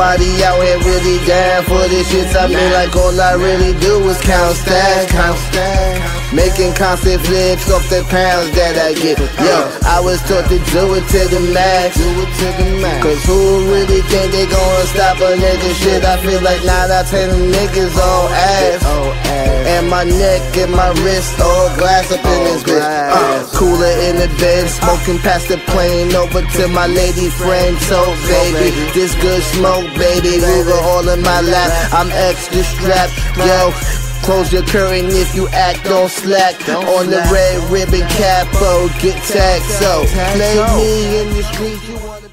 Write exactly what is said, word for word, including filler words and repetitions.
Somebody out here really down for this shit. I mean, like all I really do is count stacks, count stacks, making constant flips off the pounds that I get. Yo, I was taught to do it to the max, do it to the max. Cause who really think they gonna stop a nigga shit? I feel like nine out of ten niggas all ass, and my neck and my wrist all glass up in this bitch. Uh, cooler in the bed, smoking past the plane over to my lady friend. So baby, this good smoke, baby, Ruger all in my lap. I'm extra strapped, yo. Close your curtain if you act on slack. On the red ribbon capo, get tagged. So play me in the streets, you wanna